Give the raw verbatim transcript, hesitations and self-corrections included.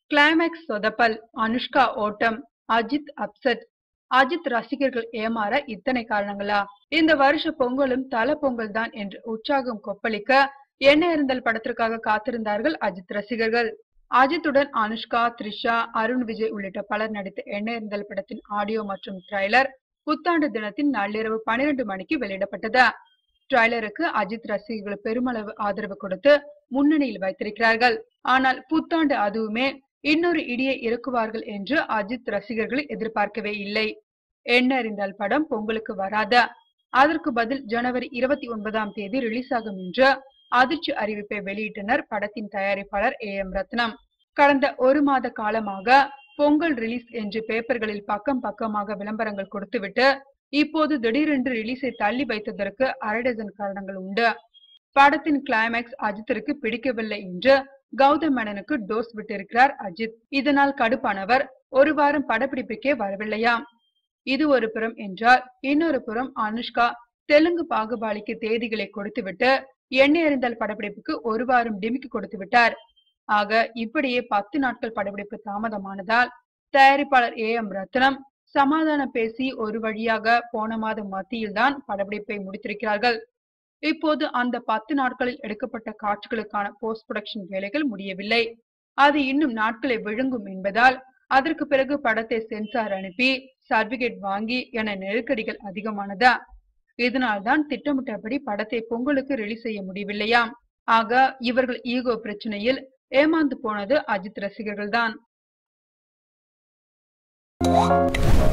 Climax சொதப்பல், Anushka ஓட்டம், Ajith upset. Ajith ரசிகர்கள் ஏமாற இத்தனை காரணங்களா? இந்த வருஷ பொங்கலும் தல பொங்கல் தான் என்று உற்சாகம் கொப்பளிக்க எண்ணெய் அருந்தல் படத்திற்காக காத்திருந்தார்கள் அஜித் ரசிகர்கள். அஜித்துடன் அனுஷ்கா, த்ரிஷா, அருண் விஜய் உள்ளிட்ட பலர் நடித்த எண்ணெய் அருந்தல் படத்தின் ஆடியோ மற்றும் ட்ரைலர் புத்தாண்டு தினத்தின் நள்ளிரவு பனிரெண்டு மணிக்கு வெளியிடப்பட்டது. ட்ரைலருக்கு அஜித் ரசிகர்கள் பெருமளவு ஆதரவு கொடுத்து முன்னணியில் வைத்திருக்கிறார்கள். ஆனால் புத்தாண்டு அதுவுமே இன்னொரு இடியை இறக்குவார்கள் என்று அஜித் ரசிகர்கள் எதிர்பார்க்கவே இல்லை. எண்ணெய் அருந்தல் படம் பொங்கலுக்கு வராத, அதற்கு பதில் ஜனவரி இருபத்தி ஒன்பதாம் தேதி ரிலீஸ் ஆகும் என்று அதிர்ச்சி அறிவிப்பை வெளியிட்டனர் படத்தின் தயாரிப்பாளர் ஏ எம் ரத்னம். கடந்த ஒரு மாத காலமாக பொங்கல் ரிலீஸ் என்று பேப்பர்களில் பக்கம் பக்கமாக விளம்பரங்கள் கொடுத்துவிட்டு இப்போது திடீரென்று ரிலீஸை தள்ளி வைத்ததற்கு அரை டஜன் காரணங்கள் உண்டு. படத்தின் கிளைமேக்ஸ் அஜித்திற்கு பிடிக்கவில்லை என்று கௌதம் மேனனுக்கு டோஸ் விட்டிருக்கிறார் அஜித். இதனால் கடுப்பானவர் ஒரு வாரம் படப்பிடிப்புக்கே வரவில்லையாம். இது ஒரு புறம் என்றால், இன்னொரு புறம் அனுஷ்கா தெலுங்கு பாகுபாலிக்கு தேதிகளை கொடுத்துவிட்டு எண்ணெய் அருந்தல் படப்பிடிப்புக்கு ஒரு வாரம் டிமிக்கி கொடுத்து விட்டார். ஆக இப்படியே பத்து நாட்கள் படப்பிடிப்பு தாமதமானதால் தயாரிப்பாளர் ஏ எம் ரத்னம் சமாதானம் பேசி ஒரு வழியாக போன மாதம் மத்தியில் தான் படப்பிடிப்பை முடித்திருக்கிறார்கள். இப்போது அந்த பத்து நாட்களில் எடுக்கப்பட்ட காட்சிகளுக்கான போஸ்ட் புரொடக்ஷன் வேலைகள் முடியவில்லை. அது இன்னும் நாட்களை விழுங்கும் என்பதால் அதற்கு பிறகு படத்தை சென்சார் அனுப்பி சர்டிபிகேட் வாங்கி என நெருக்கடிகள் அதிகமானதா. இதனால்தான் திட்டமிட்டபடி படத்தை பொங்கலுக்கு ரிலீஸ் செய்ய முடியவில்லையாம். ஆக இவர்கள் ஈகோ பிரச்சனையில் ஏமாந்து போனது அஜித் ரசிகர்கள் தான்.